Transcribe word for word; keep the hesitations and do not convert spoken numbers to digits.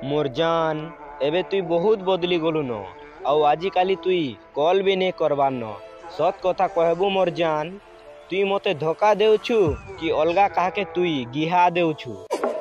मोर जान एबे तुई बहुत बदली गलु न आउ आजिकाली तुई कॉल भी नहीं करवार न। सत कथा कहबू मोर जान, तुई मते धोखा देउछु कि अलगा काहे तुई गिहा देउछु।